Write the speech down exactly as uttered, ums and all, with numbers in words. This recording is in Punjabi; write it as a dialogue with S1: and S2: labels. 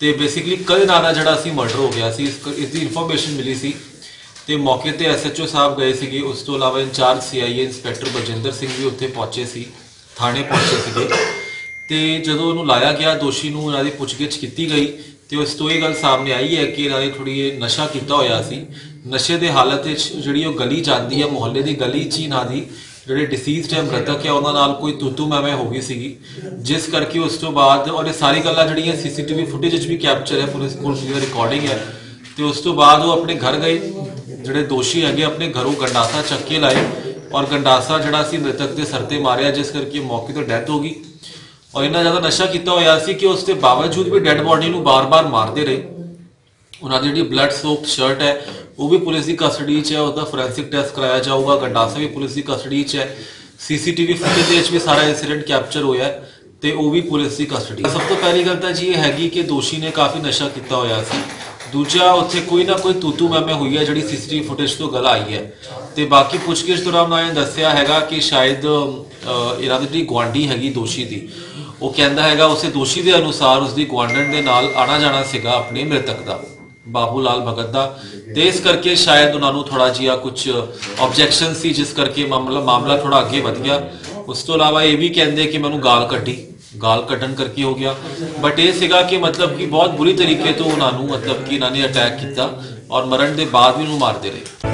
S1: ਤੇ ਬੇਸਿਕਲੀ ਕਲ ਨਾਰਾ ਜਿਹੜਾ ਸੀ ਮਰਡਰ ਹੋ ਗਿਆ ਸੀ, ਇਸ ਦੀ ਇਨਫੋਰਮੇਸ਼ਨ ਮਿਲੀ ਸੀ ਤੇ ਮੌਕੇ ਤੇ ਐਸਐਚਓ ਸਾਹਿਬ ਗਏ ਸੀਗੇ। ਉਸ ਤੋਂ ਇਲਾਵਾ in charge CIA inspector Baljinder Singh ਵੀ ਉੱਥੇ ਪਹੁੰਚੇ ਸੀ, ਥਾਣੇ ਪਹੁੰਚੇ ਸੀਗੇ। ਤੇ ਜਦੋਂ ਉਹਨੂੰ ਲਾਇਆ ਗਿਆ, ਦੋਸ਼ੀ ਨੂੰ ਇਹਨਾਂ ਦੀ ਪੁੱਛਗਿੱਛ ਕੀਤੀ ਗਈ ਤੇ ਉਸ ਤੋਂ ਇਹ ਗੱਲ ਸਾਹਮਣੇ ਆਈ ਹੈ ਕਿ ਇਹਨਾਂ ਨੇ ਥੋੜੀ ਨਸ਼ਾ ਕੀਤਾ ਹੋਇਆ ਸੀ। ਨਸ਼ੇ ਦੇ ਹਾਲਤ ਵਿੱਚ ਜਿਹੜੀ ਉਹ ਗਲੀ ਜਾਂਦੀ ਹੈ, ਮੁਹੱਲੇ ਦੀ ਗਲੀ 'ਚ ਇਹਨਾਂ ਦੀ ਜਿਹੜੇ ਡਿਸੀਜ਼ਡ ਹੈ ਮ੍ਰਿਤਕ ਹੈ ਉਹਨਾਂ ਨਾਲ ਕੋਈ ਤੂਤੂ ਮੈਮੇ ਹੋ ਗਈ ਸੀਗੀ, ਜਿਸ ਕਰਕੇ ਉਸ ਤੋਂ ਬਾਅਦ ਔਰ ਇਹ ਸਾਰੀ ਗੱਲਾਂ ਜਿਹੜੀਆਂ ਸੀਸੀਟੀਵੀ ਫੁਟੇਜ ਵਿੱਚ ਵੀ ਕੈਪਚਰ ਹੈ, ਪੁਲਿਸ ਕੋਲ ਰਿਕਾਰਡਿੰਗ ਹੈ। ਤੇ ਉਸ ਤੋਂ ਬਾਅਦ ਉਹ ਆਪਣੇ ਘਰ ਗਏ, ਜਿਹੜੇ ਦੋਸ਼ੀ ਹੈਗੇ ਆਪਣੇ ਘਰੋਂ ਗੰਡਾਸਾ ਚੱਕ ਕੇ ਲਾਏ ਔਰ ਗੰਡਾਸਾ ਜਿਹੜਾ ਸੀ ਮ੍ਰਿਤਕ ਦੇ ਸਿਰ ਤੇ ਮਾਰਿਆ, ਜਿਸ ਕਰਕੇ ਮੌਕੇ ਤੋਂ ਡੈਥ ਹੋ ਗਈ। ਔਰ ਇੰਨਾ ਜ਼ਿਆਦਾ ਨਸ਼ਾ ਕੀਤਾ ਹੋਇਆ ਸੀ ਕਿ ਉਸ ਦੇ ਬਾਵਜੂਦ ਵੀ ਡੈਡ ਬੋਡੀ ਨੂੰ ਬਾਰ-ਬਾਰ ਮਾਰਦੇ ਰਹੇ। ਉਹਨਾਂ ਦੀ ਜਿਹੜੀ ਬਲੱਡ ਸੋਕਡ ਸ਼ਰਟ ਹੈ ਉਹ ਵੀ ਪੁਲਿਸ ਦੀ ਕਸਟਡੀ 'ਚ ਹੈ, ਉਹਦਾ ਫੋਰੈਂਸਿਕ ਟੈਸਟ ਕਰਾਇਆ ਜਾਊਗਾ। ਗੰਡਾਸਾ ਵੀ ਪੁਲਿਸ ਦੀ ਕਸਟਡੀ 'ਚ ਹੈ। ਸੀਸੀਟੀਵੀ ਫੁਟੇਜ ਦੇ ਵਿੱਚ ਵੀ ਸਾਰਾ ਇਨਸੀਡੈਂਟ ਕੈਪਚਰ ਹੋਇਆ ਤੇ ਉਹ ਵੀ ਪੁਲਿਸ ਦੀ ਕਸਟਡੀ। ਸਭ ਤੋਂ ਪਹਿਲੀ ਗੱਲ ਤਾਂ ਜੀ ਇਹ ਹੈਗੀ ਕਿ ਦੋਸ਼ੀ ਨੇ ਕਾਫੀ ਨਸ਼ਾ ਕੀਤਾ ਹੋਇਆ ਸੀ। ਦੂਜਾ, ਉੱਥੇ ਕੋਈ ਨਾ ਕੋਈ ਤੂਤੂ ਮੈਮੇ ਹੋਈ ਹੈ ਜਿਹੜੀ ਸੀਸੀਟੀਵੀ ਫੁਟੇਜ ਤੋਂ ਗੱਲ ਆਈ ਹੈ। ਤੇ ਬਾਕੀ ਪੁੱਛਗਿੱਛ ਦੌਰਾਨ ਉਹਨਾਂ ਨੇ ਦੱਸਿਆ ਹੈਗਾ ਕਿ ਸ਼ਾਇਦ ਇਹਨਾਂ ਦੀ ਜਿਹੜੀ ਗੁਆਂਢੀ ਹੈਗੀ ਦੋਸ਼ੀ ਦੀ, ਉਹ ਕਹਿੰਦਾ ਹੈਗਾ ਉਸੇ ਦੋਸ਼ੀ ਦੇ ਅਨੁਸਾਰ ਉਸਦੀ ਗੁਆਂਢਣ ਦੇ ਨਾਲ ਆਣਾ ਜਾਣਾ ਸੀਗਾ ਆਪਣੇ ਮ੍ਰਿਤਕ ਦਾ, ਬਾਬੂ ਲਾਲ ਭਗਤ ਦਾ। ਤੇ ਇਸ ਕਰਕੇ ਸ਼ਾਇਦ ਉਹਨਾਂ ਨੂੰ ਥੋੜਾ ਜਿਹਾ ਕੁਝ ਆਬਜੈਕਸ਼ਨ ਸੀ, ਜਿਸ ਕਰਕੇ ਮਾਮਲਾ ਮਾਮਲਾ ਥੋੜਾ ਅੱਗੇ ਵਧ ਗਿਆ। ਉਸ ਤੋਂ ਇਲਾਵਾ ਇਹ ਵੀ ਕਹਿੰਦੇ ਕਿ ਮੈਨੂੰ ਗਾਲ ਕੱਢੀ, ਗਾਲ ਕੱਢਣ ਕਰਕੇ ਹੋ ਗਿਆ। ਬਟ ਇਹ ਸੀਗਾ ਕਿ ਮਤਲਬ ਕਿ ਬਹੁਤ ਬੁਰੀ ਤਰੀਕੇ ਤੋਂ ਉਹਨਾਂ ਨੂੰ ਮਤਲਬ ਕਿ ਇਹਨਾਂ ਨੇ ਅਟੈਕ ਕੀਤਾ ਔਰ ਮਰਨ ਦੇ ਬਾਅਦ ਵੀ ਉਹਨੂੰ ਮਾਰਦੇ ਰਹੇ।